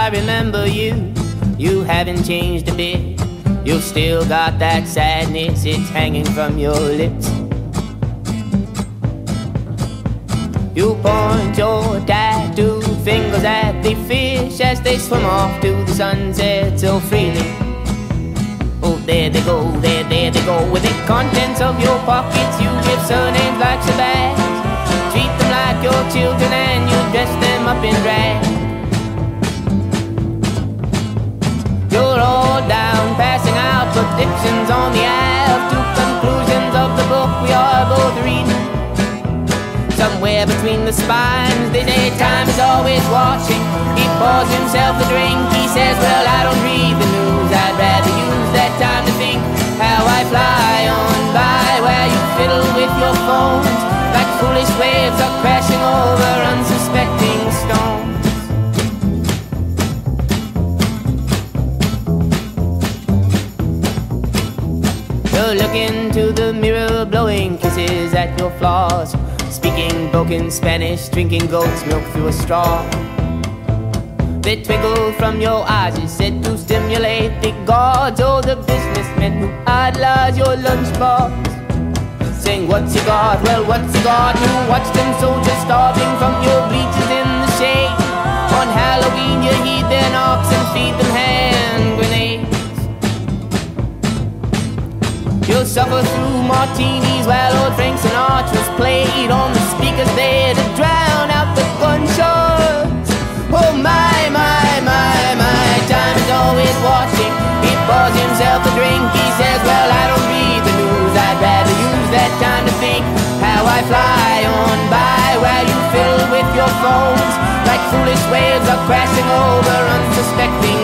remember you. You haven't changed a bit. You've still got that sadness, it's hanging from your lips. You point your tattooed fingers at the fish as they swim off to the sunset so freely. Oh, there they go, there they go. With the contents of your pockets, you give surnames like Shabazz. Treat them like your children and you dress them up in drag. You're all down, passing out predictions on the Ave to conclusions of the book we are both reading. Somewhere between the spines, they say time is always watching. He pours himself a drink, he says, well, I don't read the news. I'd rather use that time to think how I fly on by, where you fiddle with your phones like foolish waves are crashing over unsuspecting stones. You're looking to the mirror, blowing kisses at your flaws, speaking broken Spanish, drinking goat's milk through a straw. The twinkle from your eyes is said to stimulate the gods, or the businessmen who idolize your lunchbox. Saying, what's he got? Well, what's he got? You watch them soldiers starving from your bleachers in the shade. On Halloween you heed their knocks and feed them hand grenades. You'll suffer through martinis while old Frank Sinatra's played on the speakers there to drown out the gunshots. Oh my, time is always watching. He pours himself a drink, he says, well, I don't read the news. I'd rather use that time to think how I fly on by, while you fiddle with your phones like foolish waves are crashing over unsuspecting